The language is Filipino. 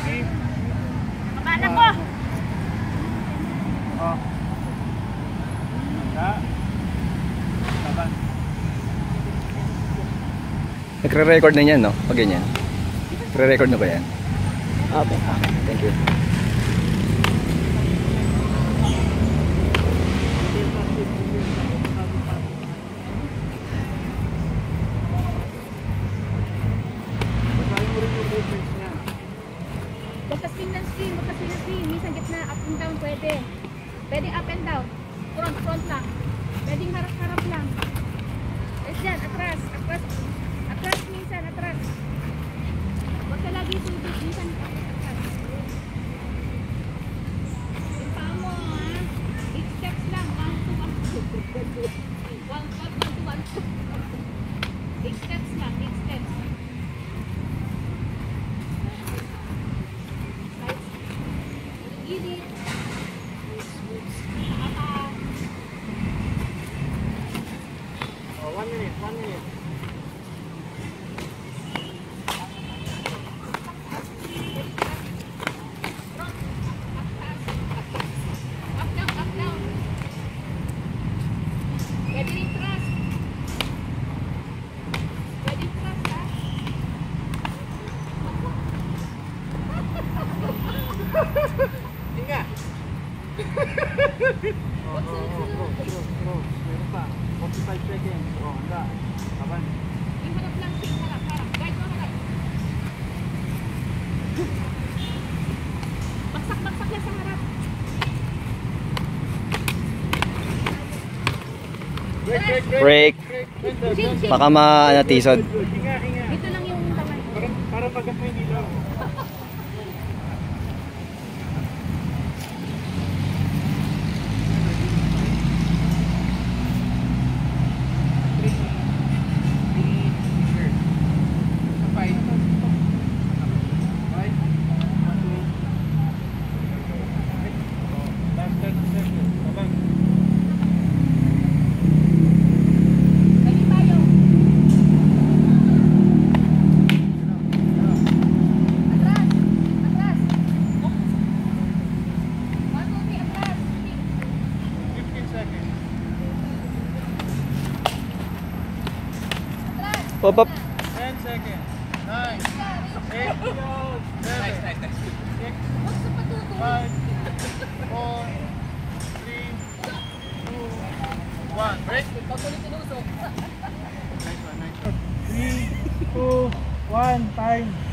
Kabaan ako! Oh. Laban. Nagre-record na yan, no? Pag ganyan. Nagre-record na ba yan? Opo. Thank you. Magka-swing ng swing, magka-swing ng swing. Minsan gitna, up and down pwede. Pwede up and down. Front lang. Pwedeng harap-harap lang. Yes, dyan, atras. Atras. Atras minsan, atras. Huwag ka lagi subit. Minsan, atras. Yung paa mo, ha? 8 steps lang. 1, 2, 1, 2. 1, 1, 2, 1, 2. 8 steps lang, 8 steps. Gigil. Oh, 1 minute, 1 minute. Up, down, up, down. Pwede rin thrust. Pwede thrust, ha? Hinga. Meron pa. 45 seconds. Oh, handa. Laban. Yung harap lang, swing harap, harap. Guide mo harap. Baksak yan sa harap. Break. Chill. Baka ma-tisod. Hinga. Ito lang yung kamay. Para pagkat mo hindi lang. Pwede tayo. Atras. Atras. 1, 2, 3, atras. 15 seconds. Atras. Pop up. 10 seconds. 9, 8, 7, 6, Huwag sa patuto. 5, 4, 3, 2, 1. Break. Pag ulit tinusok. Nice one. 3, 2, 1, time.